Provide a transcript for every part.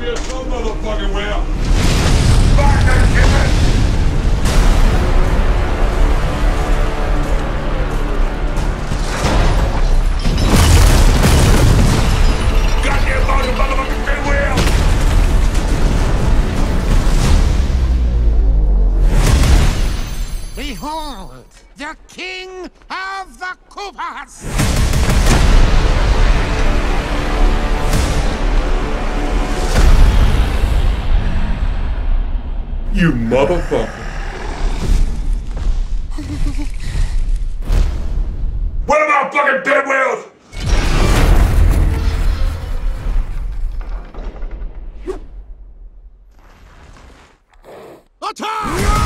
here some motherfucking where. Fucking kid! Goddamn motherfucking pinwheel! Behold, the king of the Koopas! You motherfucker. What about fucking pinwheels? Attack!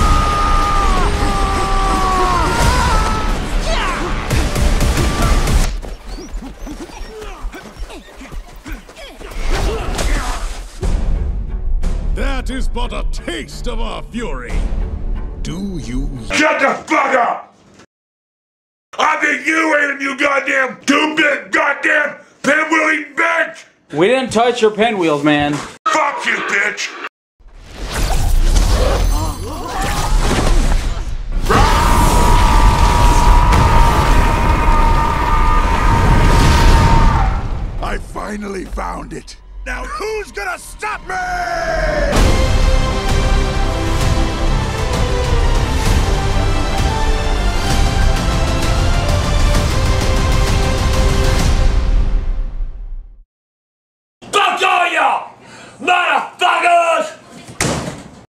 That is but a taste of our fury. Do you... Shut the fuck up! I think you ain't you goddamn two-bit goddamn pinwheeling bitch! We didn't touch your pinwheels, man. Fuck you, bitch! I finally found it. Now who's gonna stop me?